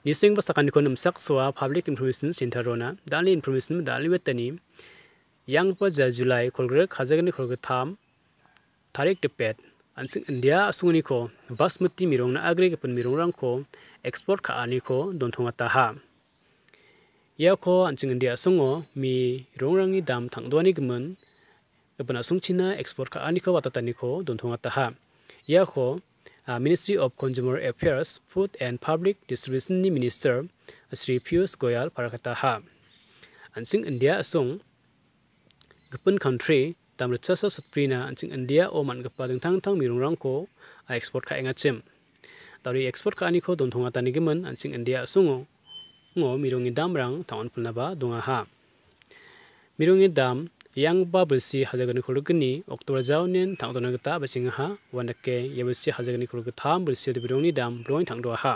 Nising basakan ko namsak soa public information center rona dali information dali wetani yang pa July kolgre khajagani kolgre tham tarik tepet ansing India asungani ko basmati mirong na agre kapan mirong rang ko export ka ani ko Dontongataha ya ko ansing India asungo mi rongrang ni dam thangdwani gemen kapan asung China export ka ani ko watataniko Dontongataha ya ko Ministry of Consumer Affairs, Food and Public Distribution ni Minister Sri Piyush Goyal parakataha. Ansing India asong Gipin country tamritsa sa sutprina ansing India o man gapa tang mirong ko export ka engachim. Dari export ka ani ko Dontongatani gemen ansing India asongo ngo mirongi damrang taon pulnaba dongaha. Mirongi dam yang ba belsi hajagani khulugni Oktober jaunen thangdonagata basingaha wanake yabelsi hajagani khulugata belsi de birongni dam bloin thangdoha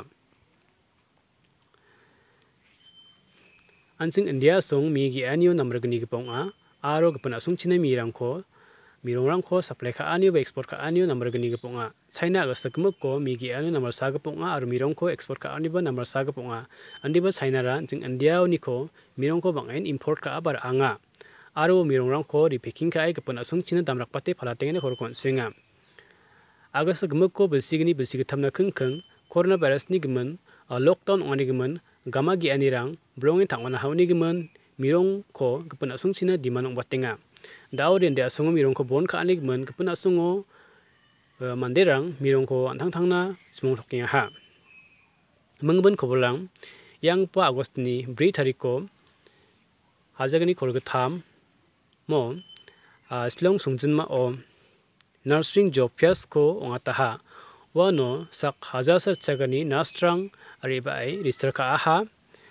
ansing India song mi gi anio namragni giponga aro gapana sung China mirongrangko supply ka anio ba export ka anio namragni giponga China gasakmukko mi gi anio namar sagaponga aro mirongko export ka ani ba namar sagaponga andiba China ra ansing India niko mirongko bangain import ka abar anga aro mirongrangko repacking kai kapan asung China damrakpate phalatengene khorkon swinga agas gmukko belsigni thamna khengkheng coronavirus ni gemen lockdown ongani gemen gama gi anirang blongi thangwana hauni gemen mirongko kapan asung China dimanong batenga daw den de asung mirongko bon ka ani gemen kapan asungo manderang mirongko anthangthangna smong thokinga ha mengben khobolang yang pa agostni 3 tariko hajagani kolgatham mo slong sungjinma o nursing job fairs ko ongataha wano sak hajasa chagani nastrang aribai research aha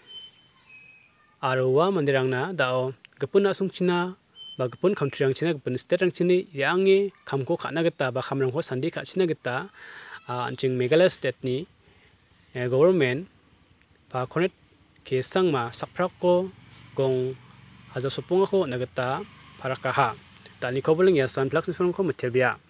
arwa mandirangna dao gapun asung China ba gapun country rang China gapun state rang China yangi kamko khana gata ba khamrang ko sandi kha China gata anjing Meghalaya state ni government ba connect ke sangma sakprak ko gong haja sopong ko nagata parakaha tani koboling yasan plak ko metelbia